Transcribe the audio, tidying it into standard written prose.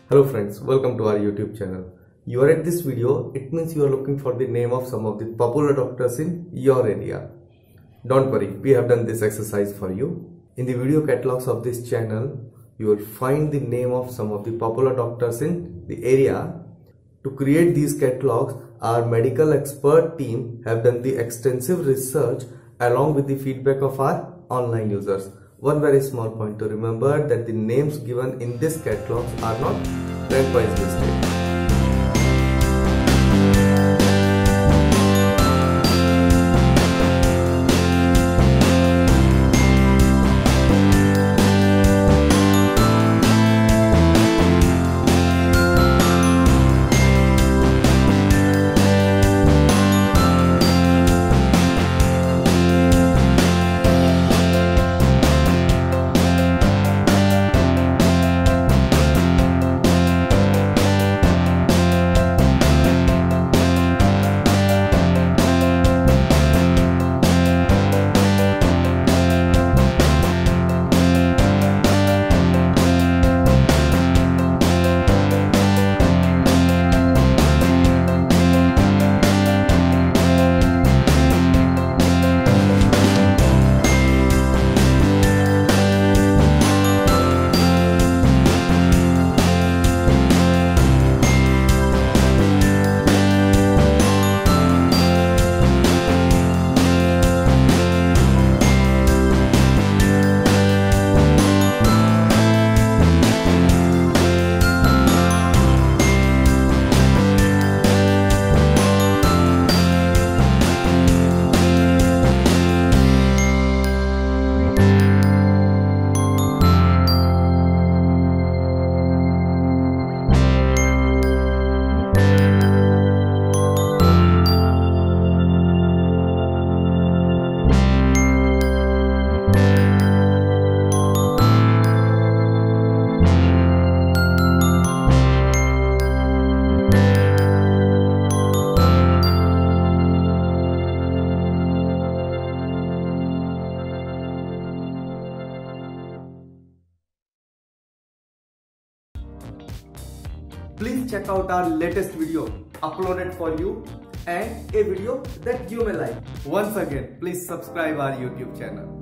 Hello friends, welcome to our YouTube channel. You are at this video, it means you are looking for the name of some of the popular doctors in your area. Don't worry, we have done this exercise for you. In the video catalogs of this channel, you will find the name of some of the popular doctors in the area. To create these catalogs, our medical expert team have done the extensive research along with the feedback of our online users. One very small point to remember that the names given in this catalogs are not rank-wise listed. Please check out our latest video uploaded for you and a video that you may like. Once again, please subscribe our YouTube channel.